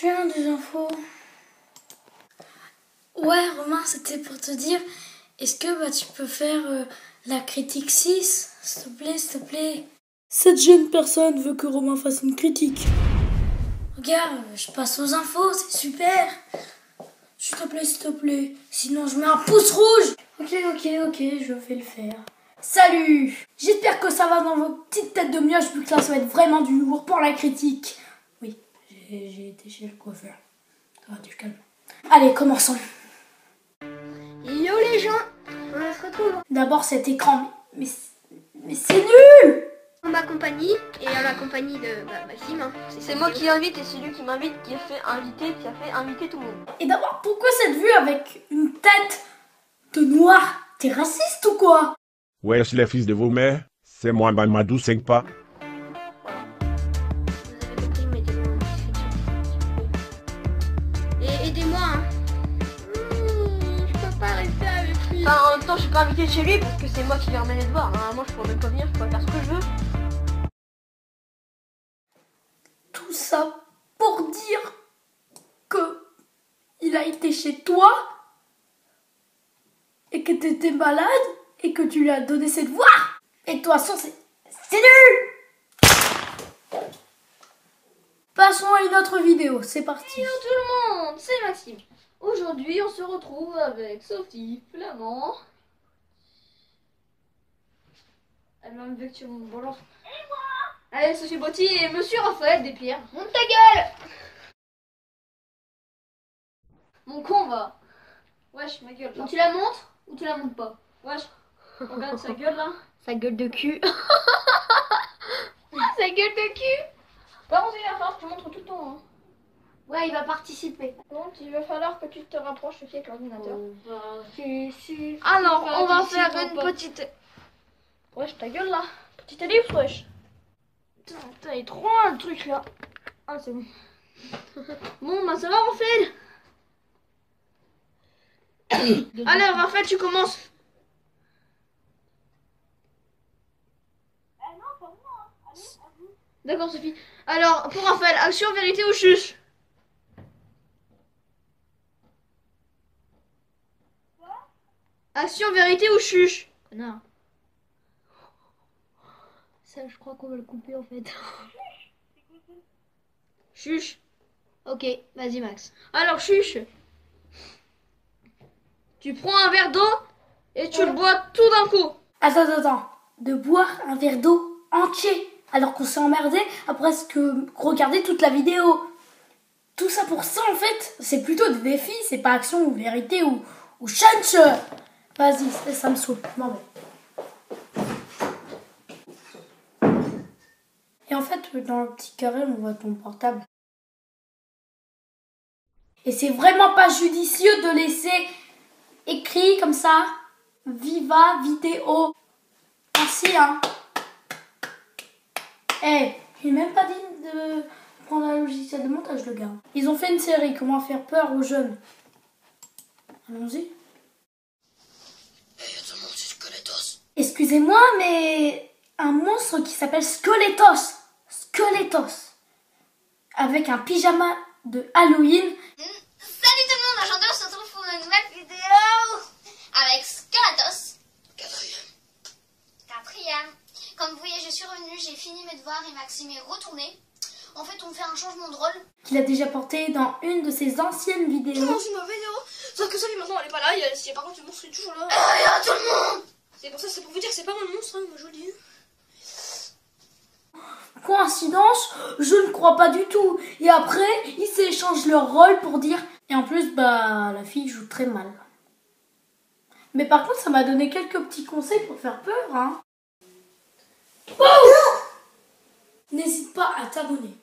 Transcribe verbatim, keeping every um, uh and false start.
tiens, des infos. Ouais, Romain, c'était pour te dire, est-ce que bah, tu peux faire euh, la critique six, s'il te plaît, s'il te plaît. Cette jeune personne veut que Romain fasse une critique. Regarde, je passe aux infos, c'est super. S'il te plaît, s'il te plaît. Sinon, je mets un pouce rouge. Ok, ok, ok, je vais le faire. Salut! J'espère que ça va dans vos petites têtes de mioche, vu que là, ça va être vraiment du lourd pour la critique. Oui, j'ai été chez le coiffeur. Ça va, du calme. Allez, commençons. Yo les gens, on se retrouve D'abord, cet écran, mais, mais, mais c'est nul! en ma compagnie et en la compagnie de bah, Maxime. Hein. C'est moi qui invite et c'est lui qui m'invite qui a fait inviter, qui a fait inviter tout le monde. Et d'abord, pourquoi cette vue avec une tête de noir? T'es raciste ou quoi? Ouais, je les fils de vos mères, c'est moi, Madou, cinq pas. Vous avez compris, mettez-le en description. Et aidez-moi. Hein. Mmh, je peux pas rester avec lui. Enfin, en même temps, je suis pas invité chez lui parce que c'est moi qui lui remets les devoirs. Normalement, je pourrais même pas venir, je pourrais faire ce que je veux. Tout ça pour dire que il a été chez toi et que t'étais malade et que tu lui as donné ses devoirs. Et de toute façon, c'est c'est nul. Passons à une autre vidéo, c'est parti. Hello tout le monde, c'est Maxime. Aujourd'hui, on se retrouve avec Sophie, Flamand. Elle m'a veut que tu me balances. Et moi. Allez, Sophie Botti et Monsieur Raphaël Despierres. Monte ta gueule. Mon con va. Wesh, ma gueule. Ou tu la montres ou tu la montes pas. Wesh, regarde sa gueule là. Sa gueule de cul. Sa gueule de cul. Par contre, il va falloir que tu montres tout le temps. Hein. Ouais, il va participer. Par contre, il va falloir que tu te rapproches aussi avec l'ordinateur. Alors, on va faire une petite... Wesh, ta gueule là. Petite ellipse, wesh. Putain, putain, il est trop loin le truc là. Ah, c'est bon. Bon, bah ça va, Raphaël. Allez, Raphaël, tu commences. D'accord, Sophie. Alors, pour Raphaël, action, vérité ou chuche? Action, vérité ou chuche? Connard. Ça, je crois qu'on va le couper en fait. Chuche. Ok, vas-y Max. Alors, chuche. Tu prends un verre d'eau et tu le bois tout d'un coup. Attends, attends, attends. De boire un verre d'eau entier alors qu'on s'est emmerdé après ce que regarder toute la vidéo. Tout ça pour ça en fait, c'est plutôt des défis, c'est pas action ou vérité ou, ou chunch. Vas-y, ça, ça me saoule, je m'en vais. Et en fait, dans le petit carré, on voit ton portable. Et c'est vraiment pas judicieux de laisser écrit comme ça, Viva vidéo. Merci, hein. Eh, hey, il n'est même pas dit de prendre un logiciel de montage, le gars. Ils ont fait une série, comment faire peur aux jeunes. Allons-y. Hey, tout le monde, c'est Squeletos. Excusez-moi, mais un monstre qui s'appelle Squeletos. Squeletos. Avec un pyjama de Halloween. Mmh. Salut tout le monde, aujourd'hui on se retrouve pour une nouvelle vidéo avec Squeletos. Quatrième. Quatrième. Comme vous voyez, je suis revenue, j'ai fini mes devoirs et Maxime est retourné. En fait, on fait un changement de rôle. Qu'il a déjà porté dans une de ses anciennes vidéos. Non, c'est ma vidéo. Sauf que Sophie maintenant elle est pas là. Il y a, si, par contre, le monstre est toujours là. Oh, y'a tout le monde. C'est pour ça, c'est pour vous dire que c'est pas mon monstre, hein, moi je vous le dis. Coïncidence? Je ne crois pas du tout. Et après, ils s'échangent leur rôle pour dire. Et en plus, bah, la fille joue très mal. Mais par contre, ça m'a donné quelques petits conseils pour faire peur, hein. Oh! N'hésite pas à t'abonner.